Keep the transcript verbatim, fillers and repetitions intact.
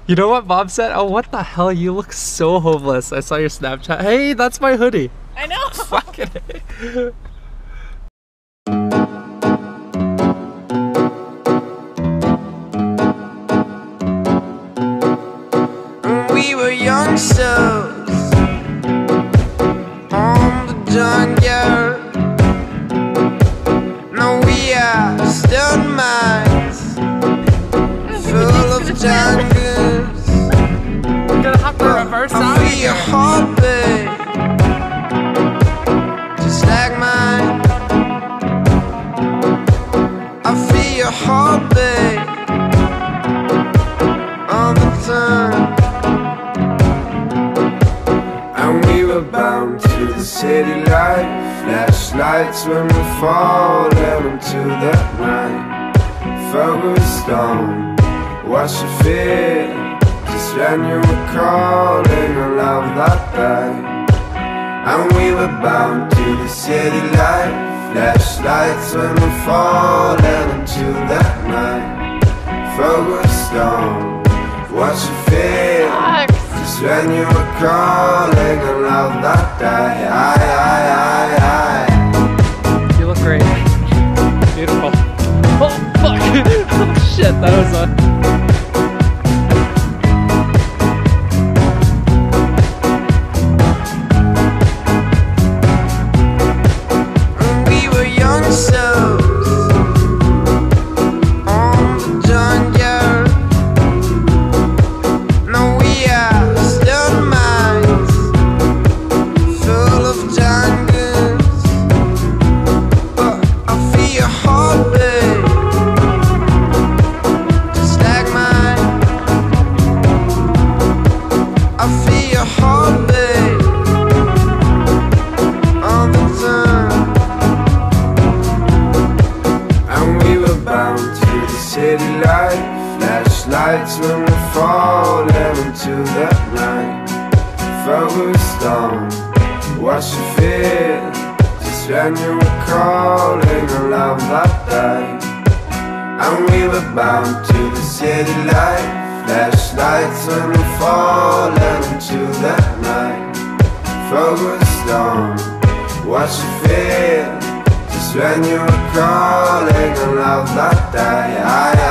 You know what Mom said? Oh, what the hell? You look so homeless. I saw your Snapchat. Hey, that's my hoodie. I know. Fucking We were youngsters on the junkyard. No, we are stone mines full of jungles. I'm gonna have to reverse I out feel your heartbeat just like mine. I feel your heartbeat all the time. And we were bound to the city life, flashlights when we fall into that night. Focused on what you feel, just when you were calling a love that day. And we were bound to the city life, flashlights when we fall into that night. Focused on what you feel, just when you were calling a love that day. I, I, I, I. You look great. Beautiful. Oh, fuck. Oh, shit, that was a... We were youngsters on the junkyard. No, we are stone mines full of jungles. But I feel your heartbeat just like mine. I feel your heartbeat all the time. And we were bound to the city life, flashlights when we fall into that night. Focused on what you feel, just when you were calling a love that day. And we were bound to the city life, flashlights when we fall into that night. Focused on what you feel, just when you were calling a love that day. I,